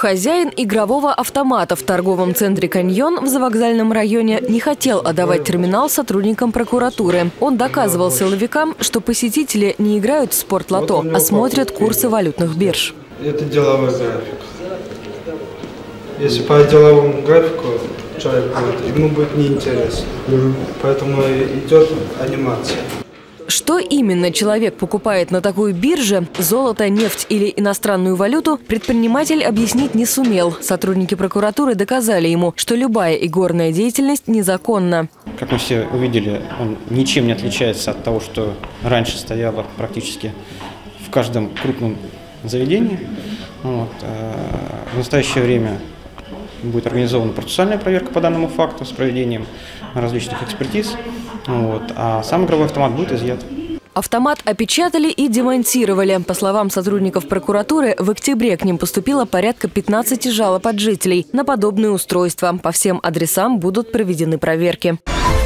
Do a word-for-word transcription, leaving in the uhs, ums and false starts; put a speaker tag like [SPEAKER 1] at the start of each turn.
[SPEAKER 1] Хозяин игрового автомата в торговом центре «Каньон» в Завокзальном районе не хотел отдавать терминал сотрудникам прокуратуры. Он доказывал силовикам, что посетители не играют в спорт-лото, а смотрят курсы валютных бирж.
[SPEAKER 2] Это деловой график. Если по деловому графику человек будет, ему будет неинтересно. Поэтому идет анимация.
[SPEAKER 1] Что именно человек покупает на такой бирже – золото, нефть или иностранную валюту – предприниматель объяснить не сумел. Сотрудники прокуратуры доказали ему, что любая игорная деятельность незаконна.
[SPEAKER 3] Как мы все увидели, он ничем не отличается от того, что раньше стояло практически в каждом крупном заведении. Вот. В настоящее время будет организована процессуальная проверка по данному факту с проведением различных экспертиз, вот, а сам игровой автомат будет изъят.
[SPEAKER 1] Автомат опечатали и демонтировали. По словам сотрудников прокуратуры, в октябре к ним поступило порядка пятнадцати жалоб от жителей на подобные устройства. По всем адресам будут проведены проверки.